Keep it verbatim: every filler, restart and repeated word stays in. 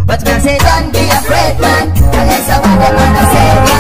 But me say don't be afraid, man. Unless I want them wanna say.